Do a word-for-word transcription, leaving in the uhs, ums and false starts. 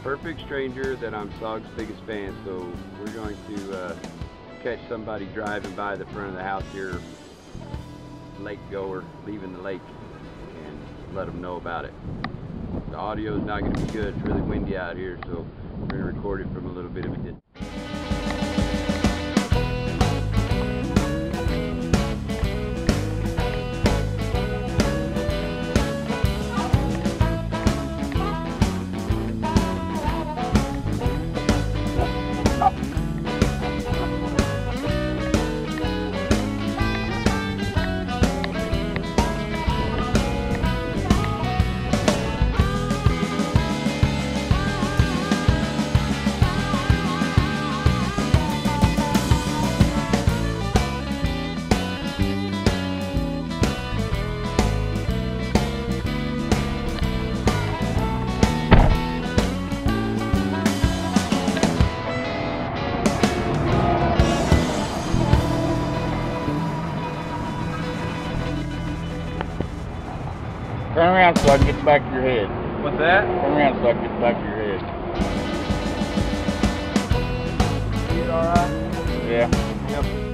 perfect stranger that I'm S O G's biggest fan, so we're going to uh, catch somebody driving by the front of the house here, lake goer, leaving the lake, and let them know about it. The audio is not going to be good. It's really windy out here, so we're going to record it from a little bit of a distance. Turn around so I can get the back of your head. What's that? Turn around so I can get the back of your head. See it all right? Yeah. Yep.